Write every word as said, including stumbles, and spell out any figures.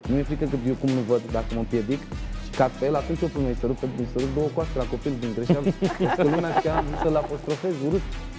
Nu mi-e frică că eu cum nu văd dacă mă împiedic și cad pe el, atunci eu pun să rup, să rup două coaste la copil din greșeală. Că lumea știa, am zis să-l apostrofez urât.